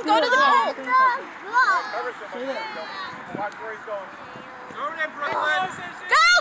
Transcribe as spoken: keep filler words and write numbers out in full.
go to the goal. Cover somebody. Watch where he's going. Go there, Brooklyn. Go!